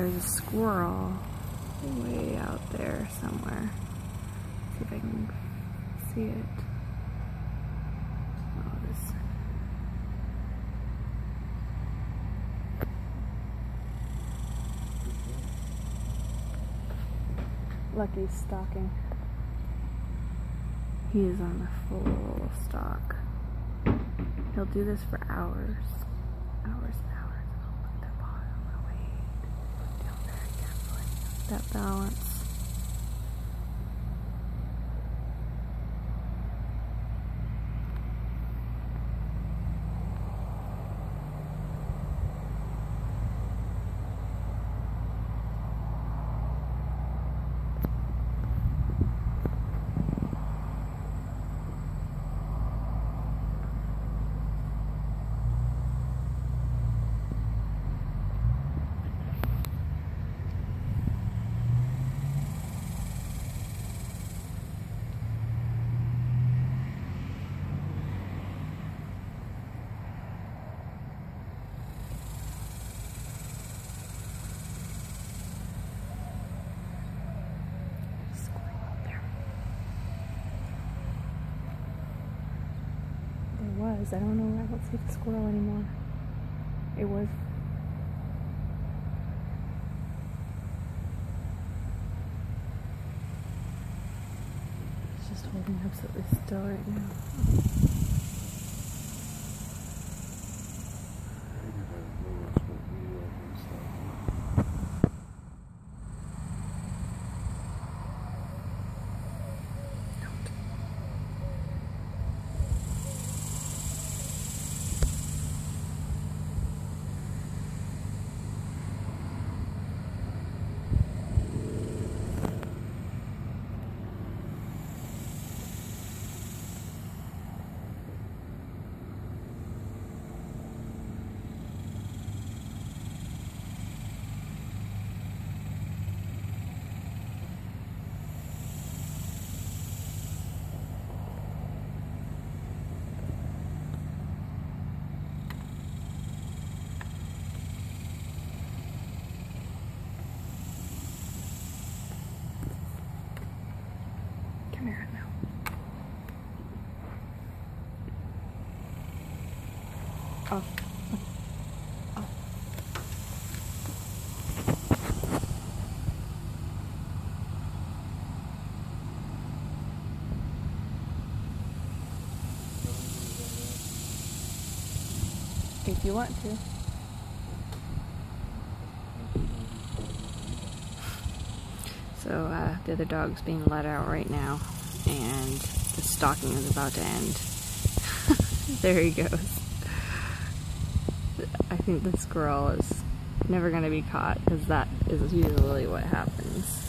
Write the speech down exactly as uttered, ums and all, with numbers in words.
There's a squirrel way out there somewhere. See if I can see it. Oh, this. Lucky's stalking. He is on the full stalk. He'll do this for hours. Hours and hours. Oh, look at that paw. I'm gonna wait. Down very carefully. That balance. Was. I don't know, I don't see the squirrel anymore. It was. It's just holding absolutely still right now. Come here now. Oh. Oh. If you want to. So uh, the other dog's being let out right now, and the stalking is about to end. There he goes. I think the squirrel is never going to be caught, because that is usually what happens.